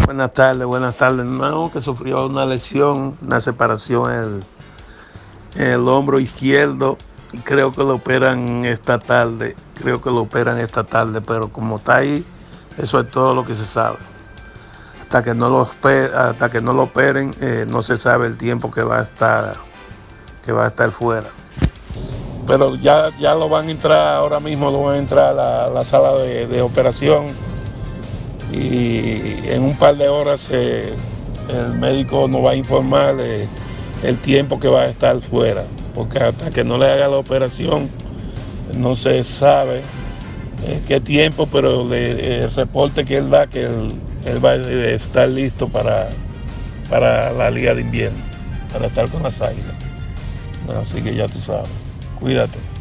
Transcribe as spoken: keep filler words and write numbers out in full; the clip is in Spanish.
Buenas tardes, buenas tardes. No, que sufrió una lesión, una separación en el, en el hombro izquierdo y creo que lo operan esta tarde. Creo que lo operan esta tarde, pero como está ahí, eso es todo lo que se sabe. Hasta que no lo, hasta que no lo operen, eh, no se sabe el tiempo que va a estar, que va a estar fuera. Pero ya, ya lo van a entrar, ahora mismo lo van a entrar a la, la sala de, de operación. Y en un par de horas eh, el médico nos va a informar de el tiempo que va a estar fuera, porque hasta que no le haga la operación no se sabe eh, qué tiempo, pero le, el reporte que él da que él, él va a estar listo para, para la liga de invierno, para estar con las Águilas. Así que ya tú sabes, cuídate.